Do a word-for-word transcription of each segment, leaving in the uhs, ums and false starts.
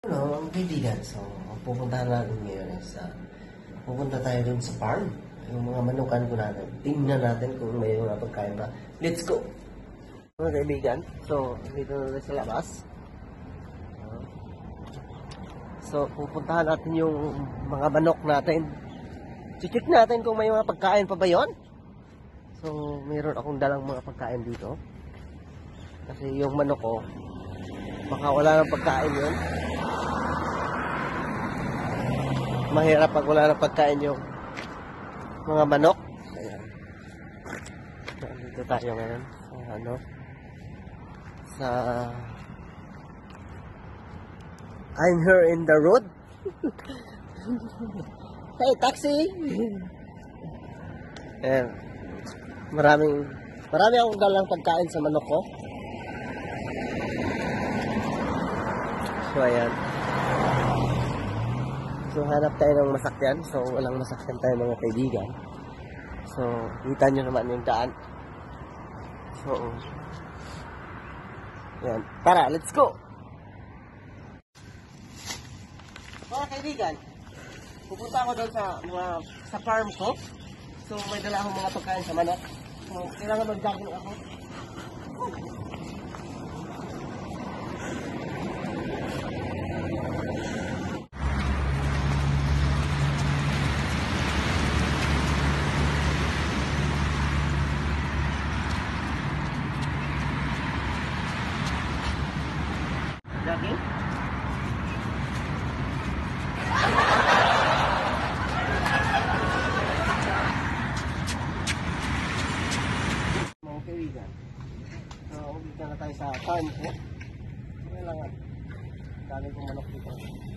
Ano, ang kaibigan, so pupuntahan natin ngayon is uh, pupunta tayo dun sa farm. Yung mga manukan ko natin. Tingnan natin kung may mga pagkain ba. Let's go! Mga kaibigan, so dito na tayo sa labas. So pupuntahan natin yung mga manok natin. Check natin kung may mga pagkain pa ba yun. So mayroon akong dalang mga pagkain dito. Kasi yung manok ko, baka wala ng pagkain yun. Mahirap pag wala ng pagkain yung mga manok. Ayan. Dito tayo ngayon. Sa ano? Sa... I'm here in the road. Hey, taxi! Ayan. Maraming... Marami akong dalang pagkain sa manok ko. So, ayan. So, hanap tayo ng masakyan. So, walang masakyan tayo mga kaibigan. So, kita nyo naman yung daan. So, ayan. Tara, let's go! Mga kaibigan, pupunta ako doon sa mga sa farm ko. So, may dala akong mga pagkain sa manok. So, kailangan mag-jogging ako. Jogging? Mga kaibigan. So, dito na tayo sa farm ko. So, kailangan. Dami kong manok dito.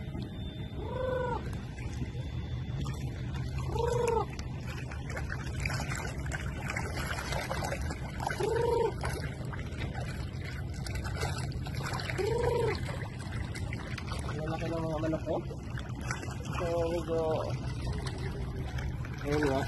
Lalaki ng mga manok ko. So, medyo ayun nga.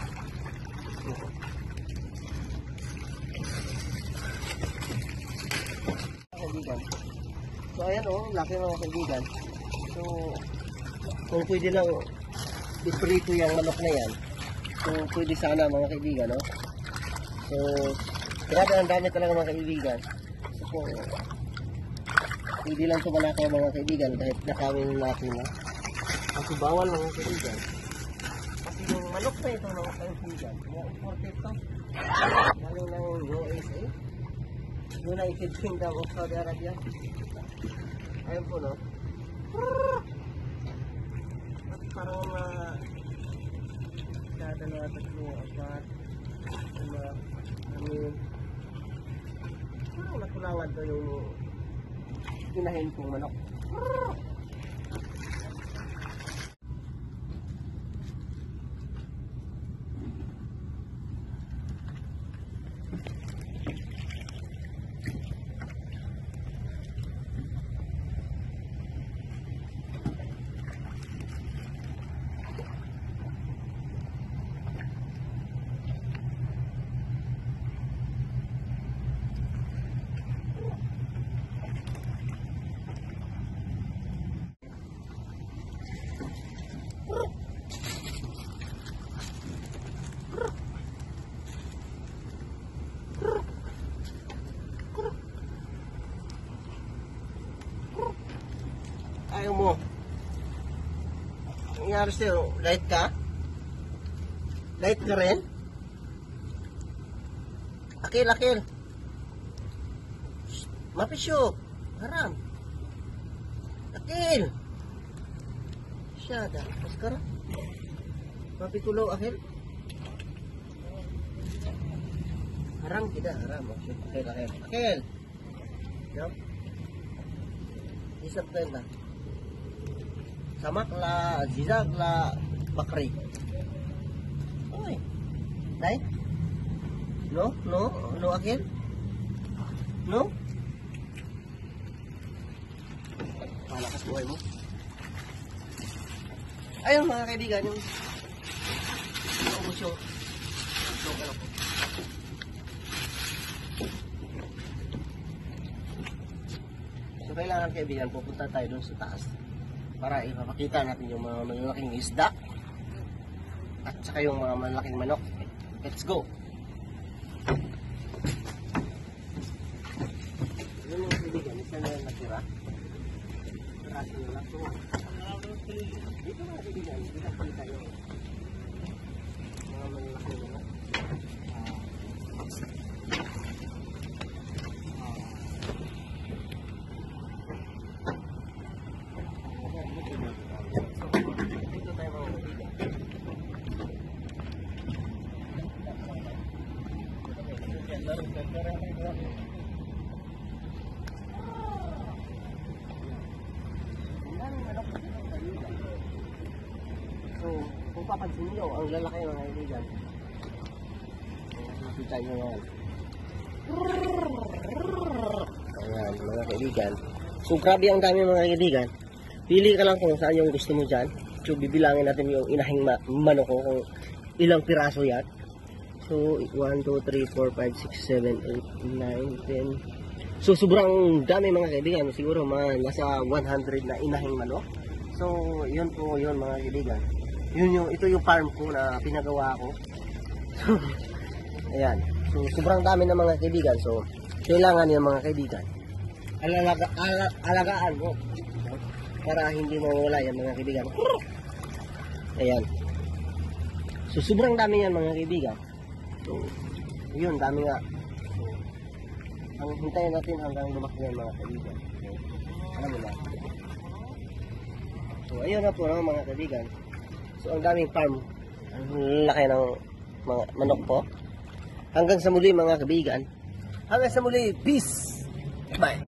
Kaibigan. So, ayan o, laki mga kaibigan. So, kung pwede lang iprito yung manok na yan, kung pwede sana mga kaibigan, no? So, grabe ang dami talaga mga kaibigan. So, kung pwede lang tumalakaw mga kaibigan kahit nakawin natin, no? Kasi bawal mga kaibigan. Kasi yung manok na ito mga kaibigan, mga imported to. Galing ng U S A. United Kingdom of Saudi Arabia. Ayun po, no? At parang na dadalawa tatlo apat lima anim parang nakulawan to yung inahin kong manok. Ayaw mo. Nangyari sa'yo, light ka? Light ka rin? Akil, akil. Mapisyo. Haram. Akil. Syada. Maskara. Mapitulo, akil. Haram kita, haram. Akil, akil. Akil. Yup. Isap ka yun. Samak la, zizag la, bakri. Oy. Dai? No? No? No again? No? Malakas buhay mo. Ayun mga kaibigan, yung naubos yung joke ako. kailangan kaibigan, pupunta tayo dun sa taas para ipapakita natin yung mga malalaking isda at saka yung mga malalaking manok. Let's go! Yun mga kaibigan, isa na yung natira. Piraso na lang. So, dito mga kaibigan, kita-kita yung mga malalaking manok. Dito tayo mga kaibigan. So, kung papansin nyo, ang lalaki mga kaibigan. Makita nyo yan. Ayan, mga kaibigan. So, grabe ang dami mga kaibigan. Pili ka lang kung saan yung gusto mo dyan. So, bibilangin natin yung inahing ma manok ko kung ilang piraso yan. So, one, two, three, four, five, six, seven, eight, nine, ten. So, sobrang dami mga kaibigan. Siguro mga nasa one hundred na inahing manok. So, yun po yun mga kaibigan. Yun yung, ito yung farm ko na pinagawa ko. So, ayan. So, sobrang dami na mga kaibigan. So, kailangan yung mga kaibigan. Alalaga, ala, alagaan mo. Para hindi mawala yan mga kaibigan. Ayan. So, sobrang dami yan mga kaibigan. So, yun, dami nga. So, ang hintayin natin hanggang lumaki yan mga kaibigan. So, alam mo na. So, ayun na po no, mga kaibigan. So, ang daming farm. Ang laki ng mga manok po. Hanggang sa muli mga kaibigan. Hanggang sa muli. Peace! Bye!